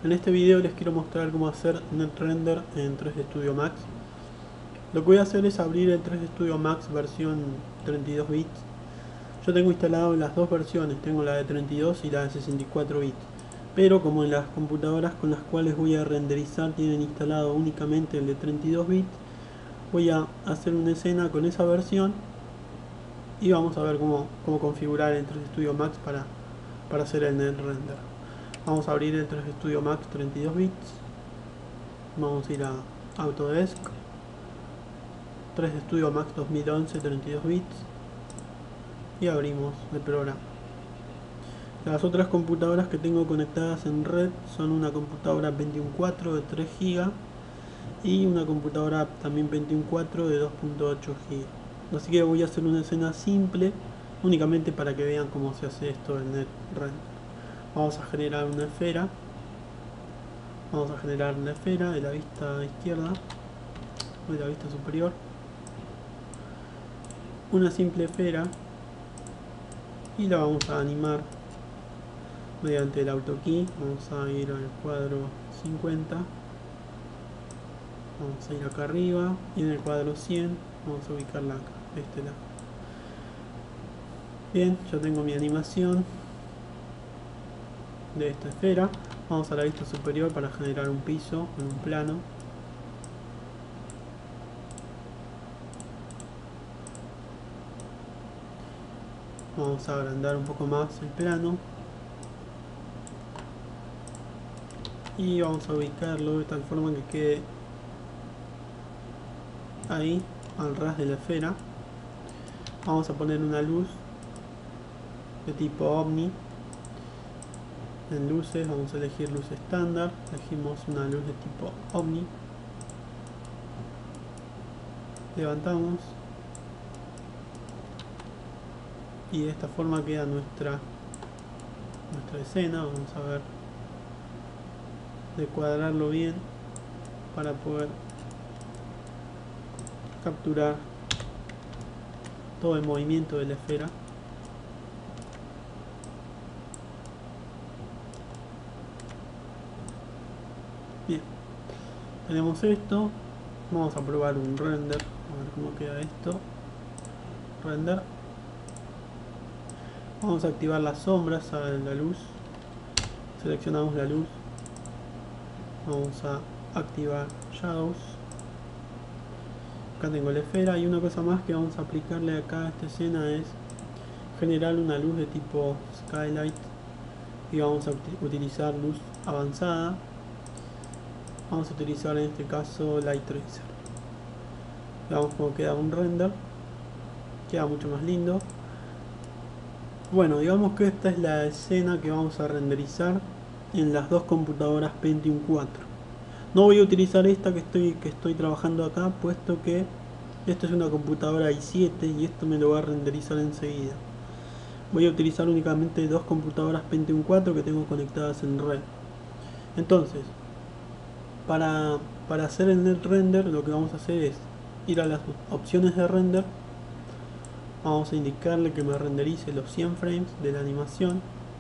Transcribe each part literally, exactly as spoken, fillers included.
En este video les quiero mostrar cómo hacer NetRender en tres D Studio Max. Lo que voy a hacer es abrir el tres D Studio Max versión treinta y dos bits. Yo tengo instalado las dos versiones, tengo la de treinta y dos y la de sesenta y cuatro bits. Pero como en las computadoras con las cuales voy a renderizar tienen instalado únicamente el de treinta y dos bits, voy a hacer una escena con esa versión y vamos a ver cómo, cómo configurar el tres D Studio Max para, para hacer el NetRender. Vamos a abrir el tres D Studio Max treinta y dos bits. Vamos a ir a Autodesk, tres D Studio Max dos mil once treinta y dos bits y abrimos el programa. Las otras computadoras que tengo conectadas en red son una computadora Pentium cuatro de tres gigas y una computadora también Pentium cuatro de dos punto ocho gigas. Así que voy a hacer una escena simple únicamente para que vean cómo se hace esto en NetRender. Vamos a generar una esfera. Vamos a generar una esfera de la vista izquierda, de la vista superior. Una simple esfera. Y la vamos a animar mediante el AutoKey. Vamos a ir al cuadro cincuenta. Vamos a ir acá arriba. Y en el cuadro cien vamos a ubicarla acá, de este lado. Bien, yo tengo mi animación de esta esfera. Vamos a la vista superior para generar un piso en un plano. Vamos a agrandar un poco más el plano. Y vamos a ubicarlo de tal forma que quede ahí, al ras de la esfera. Vamos a poner una luz de tipo Omni. En luces vamos a elegir luz estándar, elegimos una luz de tipo Omni, levantamos y de esta forma queda nuestra nuestra escena. Vamos a ver de cuadrarlo bien para poder capturar todo el movimiento de la esfera. Bien, tenemos esto. Vamos a probar un render, a ver cómo queda esto. Render. Vamos a activar las sombras a la luz. Seleccionamos la luz. Vamos a activar Shadows. Acá tengo la esfera y una cosa más que vamos a aplicarle acá a esta escena es generar una luz de tipo Skylight y vamos a utilizar luz avanzada. Vamos a utilizar en este caso Light Tracer. Veamos cómo queda un render. Queda mucho más lindo. Bueno, digamos que esta es la escena que vamos a renderizar en las dos computadoras Pentium cuatro. No voy a utilizar esta que estoy, que estoy trabajando acá, puesto que esto es una computadora i siete y esto me lo va a renderizar enseguida. Voy a utilizar únicamente dos computadoras Pentium cuatro que tengo conectadas en red. Entonces, para, para hacer el NetRender lo que vamos a hacer es ir a las opciones de render. Vamos a indicarle que me renderice los cien frames de la animación.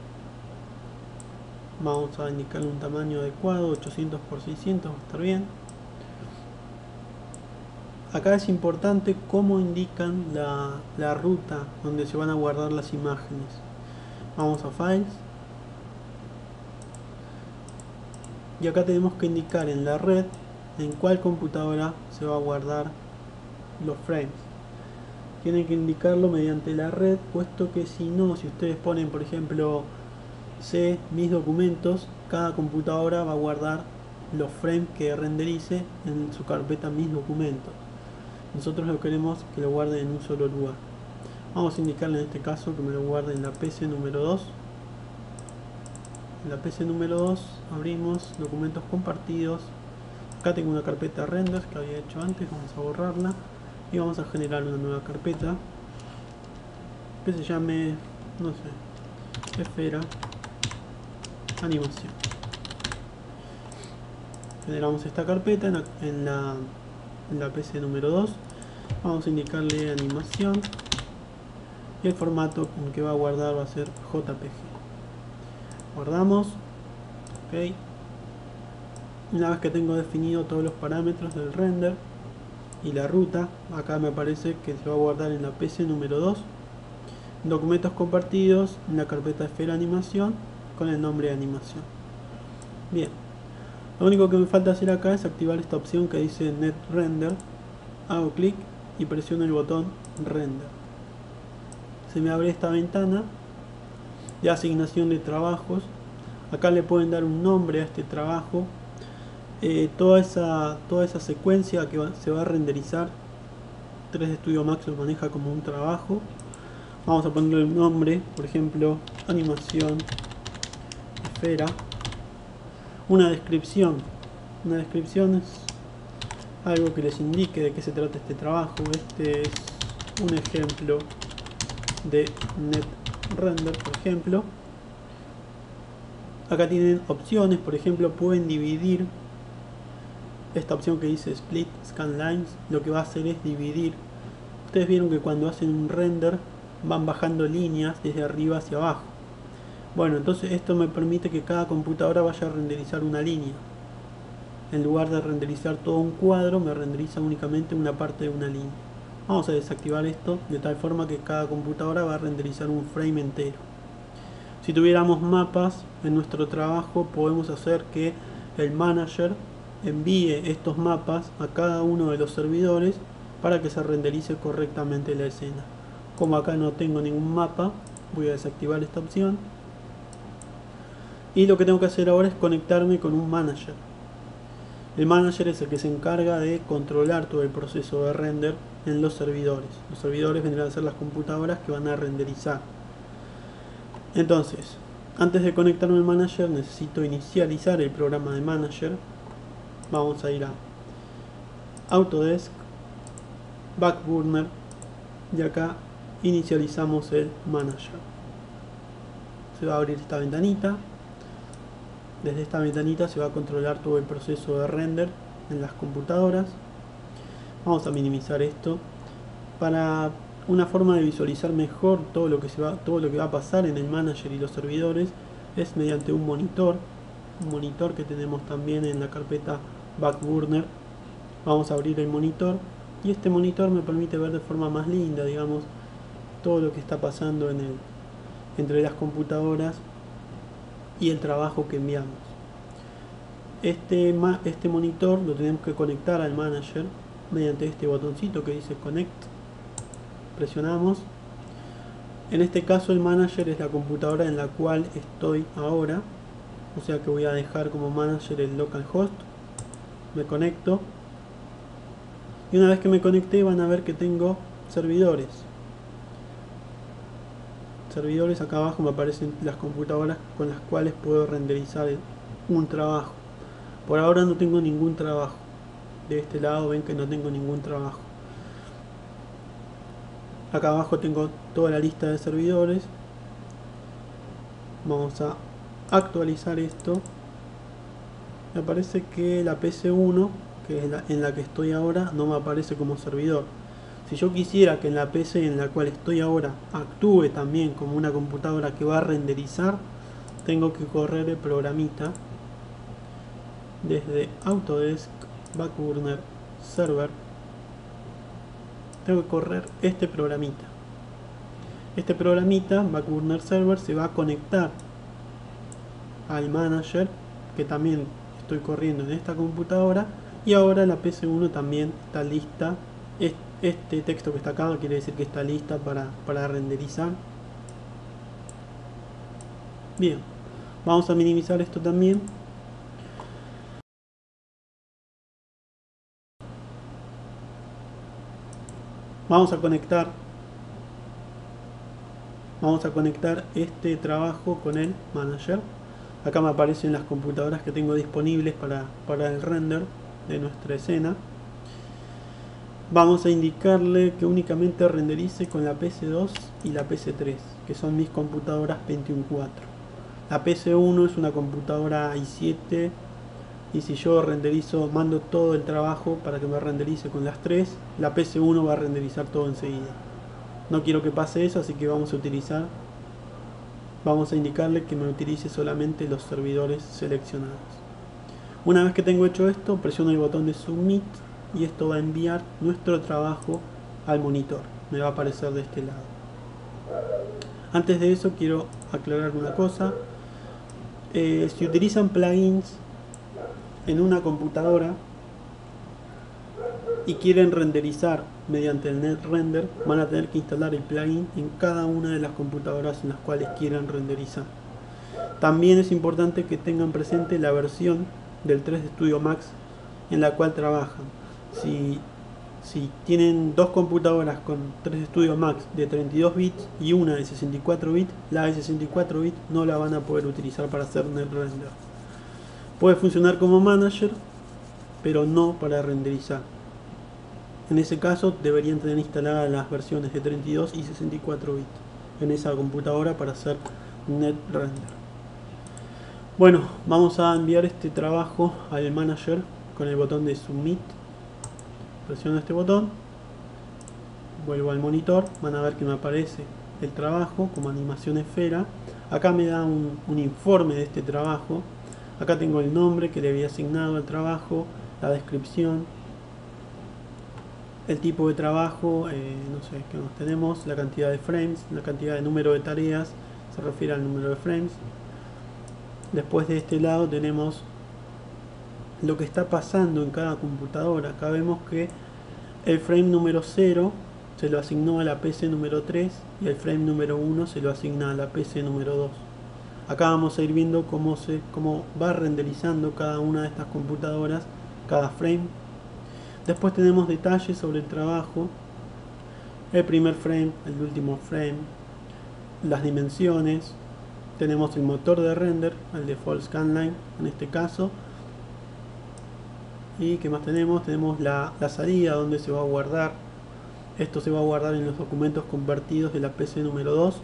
Vamos a indicarle un tamaño adecuado, ochocientos por seiscientos, va a estar bien. Acá es importante cómo indican la, la ruta donde se van a guardar las imágenes. Vamos a Files. Y acá tenemos que indicar en la red en cuál computadora se va a guardar los frames. Tienen que indicarlo mediante la red, puesto que si no, si ustedes ponen por ejemplo C, mis documentos, cada computadora va a guardar los frames que renderice en su carpeta mis documentos. Nosotros lo queremos que lo guarde en un solo lugar. Vamos a indicarle en este caso que me lo guarde en la P C número dos. En la P C número dos abrimos documentos compartidos. Acá tengo una carpeta renders que había hecho antes, vamos a borrarla y vamos a generar una nueva carpeta que se llame, no sé, esfera animación. Generamos esta carpeta en la, en la, en la P C número dos. Vamos a indicarle animación y el formato con que va a guardar va a ser J P G. Guardamos, ok, Una vez que tengo definido todos los parámetros del render y la ruta, acá me parece que se va a guardar en la P C número dos, documentos compartidos, en la carpeta esfera animación con el nombre de animación. Bien, lo único que me falta hacer acá es activar esta opción que dice Net Render. Hago clic y presiono el botón Render. Se me abre esta ventana de asignación de trabajos. Acá le pueden dar un nombre a este trabajo. Eh, toda, esa, toda esa secuencia que va, se va a renderizar, tres D Studio Max lo maneja como un trabajo. Vamos a ponerle el nombre, por ejemplo, animación esfera. Una descripción. Una descripción es algo que les indique de qué se trata este trabajo. Este es un ejemplo de Net Render, por ejemplo. Acá tienen opciones, por ejemplo, pueden dividir. Esta opción que dice Split Scan Lines, lo que va a hacer es dividir. Ustedes vieron que cuando hacen un render van bajando líneas desde arriba hacia abajo. Bueno, entonces esto me permite que cada computadora vaya a renderizar una línea. En lugar de renderizar todo un cuadro, me renderiza únicamente una parte de una línea. Vamos a desactivar esto de tal forma que cada computadora va a renderizar un frame entero. Si tuviéramos mapas en nuestro trabajo, podemos hacer que el manager envíe estos mapas a cada uno de los servidores para que se renderice correctamente la escena. Como acá no tengo ningún mapa, voy a desactivar esta opción. Y lo que tengo que hacer ahora es conectarme con un manager. El manager es el que se encarga de controlar todo el proceso de render en los servidores. Los servidores vendrán a ser las computadoras que van a renderizar. Entonces, antes de conectarme al manager, necesito inicializar el programa de manager. Vamos a ir a Autodesk, Backburner, y acá inicializamos el manager. Se va a abrir esta ventanita. Desde esta ventanita se va a controlar todo el proceso de render en las computadoras. Vamos a minimizar esto para una forma de visualizar mejor todo lo que se va, todo lo que va a pasar en el manager y los servidores es mediante un monitor, un monitor que tenemos también en la carpeta Backburner. Vamos a abrir el monitor y este monitor me permite ver de forma más linda, digamos, todo lo que está pasando en el, entre las computadoras y el trabajo que enviamos. Este, este monitor lo tenemos que conectar al manager mediante este botoncito que dice Connect. Presionamos. En este caso el manager es la computadora en la cual estoy ahora, o sea que voy a dejar como manager el localhost. Me conecto y una vez que me conecté van a ver que tengo servidores. Servidores, acá abajo me aparecen las computadoras con las cuales puedo renderizar un trabajo. Por ahora no tengo ningún trabajo. De este lado ven que no tengo ningún trabajo. Acá abajo tengo toda la lista de servidores. Vamos a actualizar esto. Me parece que la P C uno, que es la en la que estoy ahora, no me aparece como servidor. Si yo quisiera que en la P C en la cual estoy ahora actúe también como una computadora que va a renderizar, tengo que correr el programita desde Autodesk, Backburner, Server. Tengo que correr este programita. Este programita, Backburner Server, se va a conectar al manager que también estoy corriendo en esta computadora, y ahora la P C uno también está lista. Este texto que está acá quiere decir que está lista para, para renderizar. Bien, vamos a minimizar esto también. Vamos a conectar Vamos a conectar este trabajo con el manager. Acá me aparecen las computadoras que tengo disponibles para, para el render de nuestra escena. Vamos a indicarle que únicamente renderice con la P C dos y la P C tres, que son mis computadoras Pentium cuatro. La P C uno es una computadora i siete, y si yo renderizo, mando todo el trabajo para que me renderice con las tres, la P C uno va a renderizar todo enseguida. No quiero que pase eso, así que vamos a utilizar, vamos a indicarle que me utilice solamente los servidores seleccionados. Una vez que tengo hecho esto, presiono el botón de Submit y esto va a enviar nuestro trabajo al monitor. Me va a aparecer de este lado. Antes de eso quiero aclarar una cosa. Eh, si utilizan plugins en una computadora y quieren renderizar mediante el NetRender, van a tener que instalar el plugin en cada una de las computadoras en las cuales quieran renderizar. También es importante que tengan presente la versión del tres D Studio Max en la cual trabajan. Si, si tienen dos computadoras con tres D Studio Max de treinta y dos bits y una de sesenta y cuatro bits, la de sesenta y cuatro bits no la van a poder utilizar para hacer NetRender. Puede funcionar como manager, pero no para renderizar. En ese caso deberían tener instaladas las versiones de treinta y dos y sesenta y cuatro bits en esa computadora para hacer NetRender. Bueno, vamos a enviar este trabajo al manager con el botón de Submit. Presiono este botón, vuelvo al monitor, van a ver que me aparece el trabajo como animación esfera. Acá me da un, un informe de este trabajo. Acá tengo el nombre que le había asignado al trabajo, la descripción, el tipo de trabajo, eh, no sé, ¿qué más tenemos? La cantidad de frames, la cantidad de número de tareas, se refiere al número de frames. Después de este lado tenemos lo que está pasando en cada computadora. Acá vemos que el frame número cero se lo asignó a la P C número tres y el frame número uno se lo asigna a la P C número dos. Acá vamos a ir viendo cómo, se, cómo va renderizando cada una de estas computadoras, cada frame. Después tenemos detalles sobre el trabajo, el primer frame, el último frame, las dimensiones. Tenemos el motor de render, el default scanline en este caso. Y qué más tenemos, tenemos la, la salida donde se va a guardar. Esto se va a guardar en los documentos convertidos de la P C número dos.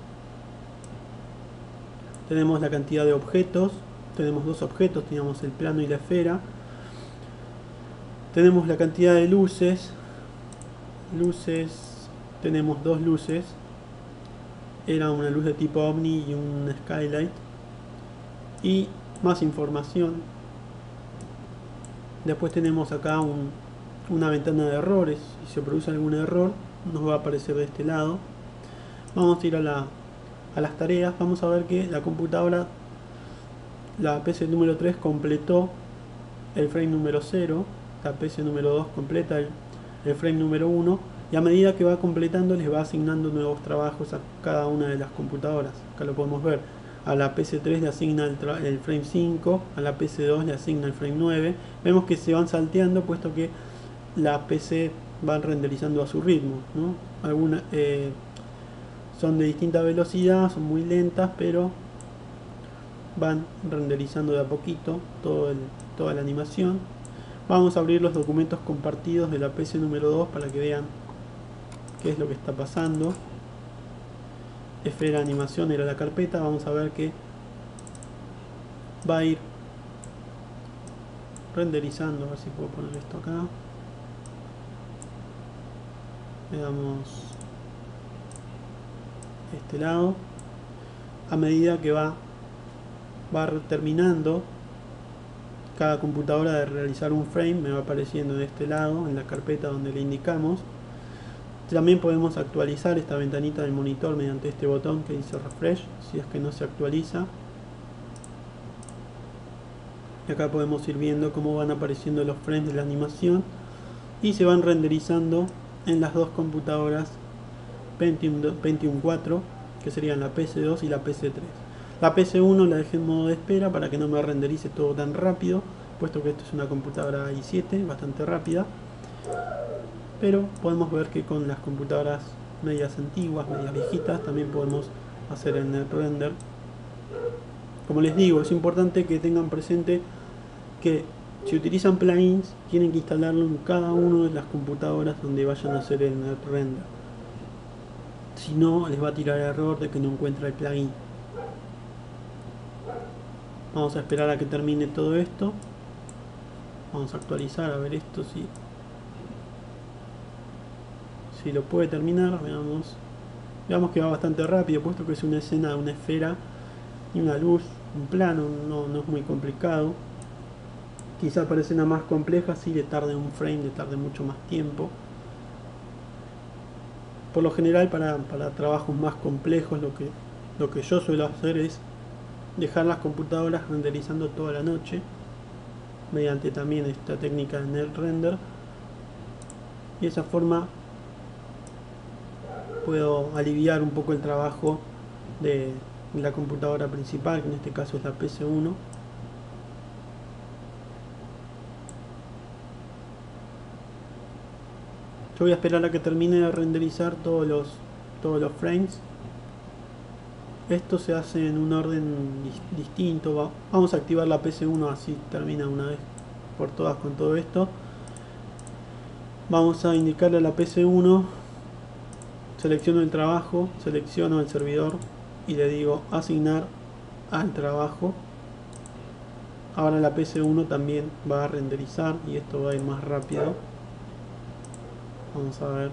Tenemos la cantidad de objetos, tenemos dos objetos, tenemos el plano y la esfera. Tenemos la cantidad de luces, luces, tenemos dos luces, era una luz de tipo Omni y un Skylight. Y más información. Después tenemos acá un, una ventana de errores. Si se produce algún error nos va a aparecer de este lado. Vamos a ir a, la, a las tareas. Vamos a ver que la computadora, la P C número tres completó el frame número cero, la P C número dos completa el, el frame número uno, y a medida que va completando les va asignando nuevos trabajos a cada una de las computadoras. Acá lo podemos ver. A la P C tres le asigna el, el frame cinco, a la P C dos le asigna el frame nueve. Vemos que se van salteando puesto que la P C van renderizando a su ritmo, ¿no? Algunas eh, son de distinta velocidad, son muy lentas, pero van renderizando de a poquito todo el, toda la animación. Vamos a abrir los documentos compartidos de la P C número dos para que vean qué es lo que está pasando. Esfera animación era la carpeta. Vamos a ver que va a ir renderizando. A ver si puedo poner esto acá. Le damos este lado. A medida que va va terminando cada computadora de realizar un frame, me va apareciendo de este lado en la carpeta donde le indicamos. También podemos actualizar esta ventanita del monitor mediante este botón que dice refresh, si es que no se actualiza. Y acá podemos ir viendo cómo van apareciendo los frames de la animación y se van renderizando en las dos computadoras Pentium cuatro, que serían la P C dos y la P C tres. La P C uno la dejé en modo de espera para que no me renderice todo tan rápido, puesto que esto es una computadora i siete bastante rápida. Pero podemos ver que con las computadoras medias antiguas, medias viejitas, también podemos hacer el NetRender. Como les digo, es importante que tengan presente que si utilizan plugins, tienen que instalarlo en cada una de las computadoras donde vayan a hacer el NetRender. Si no, les va a tirar error de que no encuentra el plugin. Vamos a esperar a que termine todo esto. Vamos a actualizar a ver esto si... Si lo puede terminar, veamos. Veamos que va bastante rápido, puesto que es una escena de una esfera y una luz, un plano, no, no es muy complicado. Quizá para escenas más complejas sí le tarde un frame, le tarde mucho más tiempo. Por lo general para, para trabajos más complejos lo que, lo que yo suelo hacer es dejar las computadoras renderizando toda la noche mediante también esta técnica de NetRender, y de esa forma puedo aliviar un poco el trabajo de la computadora principal, que en este caso es la P C uno. Yo voy a esperar a que termine de renderizar todos los, todos los frames. Esto se hace en un orden dis distinto. Vamos a activar la P C uno, así termina una vez por todas con todo esto. Vamos a indicarle a la P C uno, selecciono el trabajo, selecciono el servidor y le digo asignar al trabajo. Ahora la P C uno también va a renderizar y esto va a ir más rápido. Vamos a ver.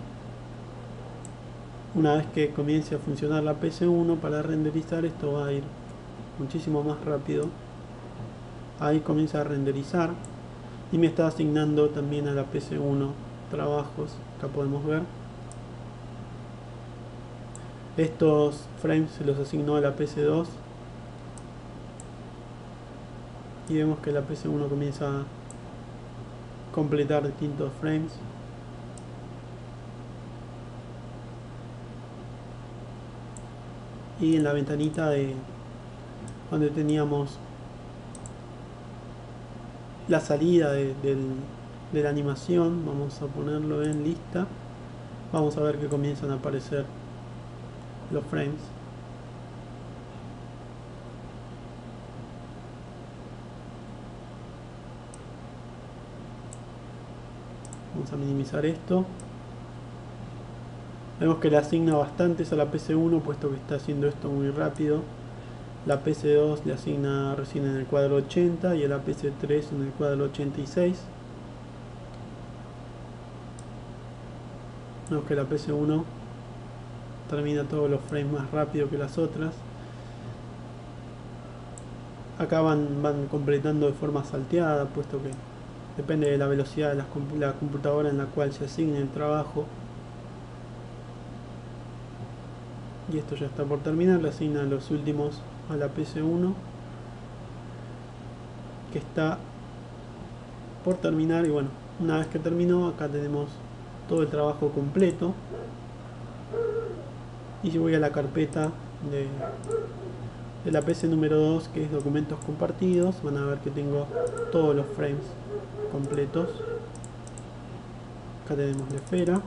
Una vez que comience a funcionar la P C uno para renderizar, esto va a ir muchísimo más rápido. Ahí comienza a renderizar y me está asignando también a la P C uno trabajos. Acá podemos ver. Estos frames se los asignó a la P C dos. Y vemos que la P C uno comienza a completar distintos frames. Y en la ventanita de donde teníamos la salida de, de, de la animación, vamos a ponerlo en lista. Vamos a ver que comienzan a aparecer los frames. Vamos a minimizar esto. Vemos que le asigna bastantes a la P C uno, puesto que está haciendo esto muy rápido. La P C dos le asigna recién en el cuadro ochenta y a la P C tres en el cuadro ochenta y seis. Vemos que la P C uno termina todos los frames más rápido que las otras. Acá van, van completando de forma salteada, puesto que depende de la velocidad de la, la computadora en la cual se asigne el trabajo. Y esto ya está por terminar, le asigna los últimos a la P C uno, que está por terminar. Y bueno, una vez que terminó, acá tenemos todo el trabajo completo. Y si voy a la carpeta de, de la P C número dos, que es documentos compartidos, van a ver que tengo todos los frames completos. Acá tenemos la esfera.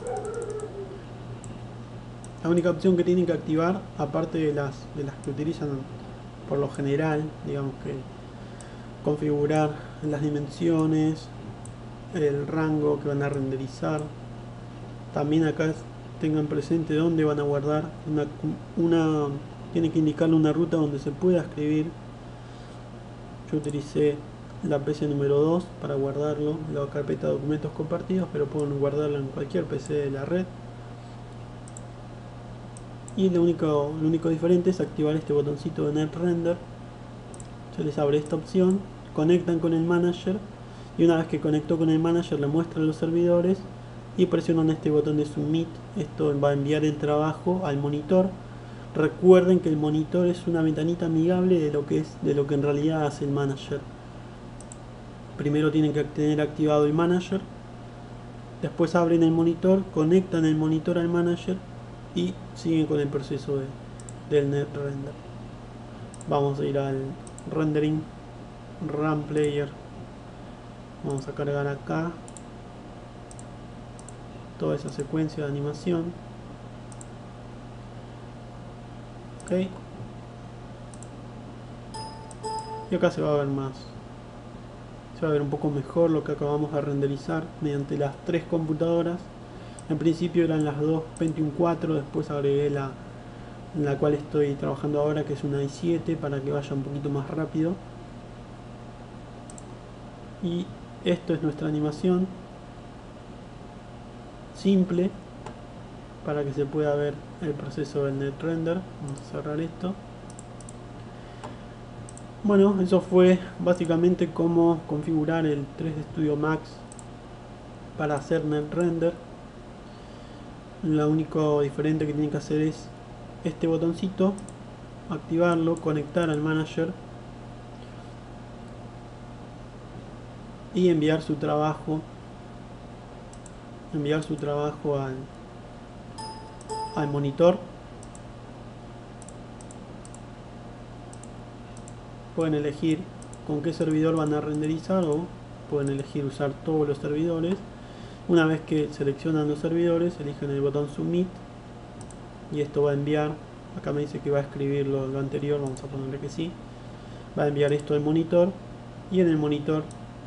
La única opción que tienen que activar, aparte de las, de las que utilizan por lo general, digamos que configurar las dimensiones, el rango que van a renderizar. También acá tengan presente dónde van a guardar una, una tienen que indicarle una ruta donde se pueda escribir. Yo utilicé la P C número dos para guardarlo en la carpeta de documentos compartidos, pero pueden guardarlo en cualquier P C de la red. Y lo único, lo único diferente es activar este botoncito de NetRender. Se les abre esta opción, conectan con el manager y una vez que conectó con el manager le muestran los servidores y presionan este botón de Submit. Esto va a enviar el trabajo al monitor. Recuerden que el monitor es una ventanita amigable de lo que es de lo que en realidad hace el manager. Primero tienen que tener activado el manager, después abren el monitor, conectan el monitor al manager y siguen con el proceso de, del NetRender. Vamos a ir al rendering, run player. Vamos a cargar acá toda esa secuencia de animación. Ok. Y acá se va a ver más. Se va a ver un poco mejor lo que acabamos de renderizar mediante las tres computadoras. En principio eran las dos Pentium cuatro, después agregué la en la cual estoy trabajando ahora, que es una i siete, para que vaya un poquito más rápido. Y esto es nuestra animación simple para que se pueda ver el proceso del NetRender. Vamos a cerrar esto. Bueno, eso fue básicamente cómo configurar el tres D Studio Max para hacer NetRender. Lo único diferente que tienen que hacer es este botoncito, activarlo, conectar al manager y enviar su trabajo enviar su trabajo al, al monitor. Pueden elegir con qué servidor van a renderizar o pueden elegir usar todos los servidores. Una vez que seleccionan los servidores, eligen el botón Submit y esto va a enviar, acá me dice que va a escribir lo, lo anterior, vamos a ponerle que sí, va a enviar esto al monitor y en el monitor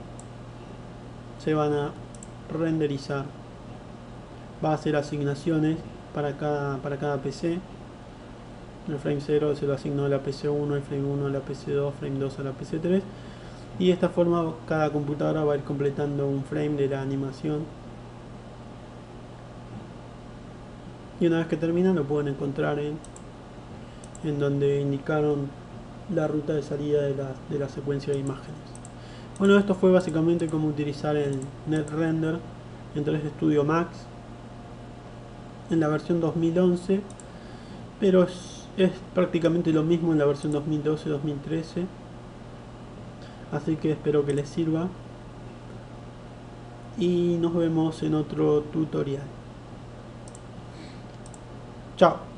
se van a renderizar, va a hacer asignaciones para cada, para cada P C. El frame cero se lo asignó a la P C uno, el frame uno a la P C dos, frame dos a la P C tres y de esta forma cada computadora va a ir completando un frame de la animación. Y una vez que terminan lo pueden encontrar en, en donde indicaron la ruta de salida de la, de la secuencia de imágenes. Bueno, esto fue básicamente cómo utilizar el NetRender en tres D Studio Max en la versión dos mil once, pero es, es prácticamente lo mismo en la versión dos mil doce dos mil trece, así que espero que les sirva y nos vemos en otro tutorial. Chao.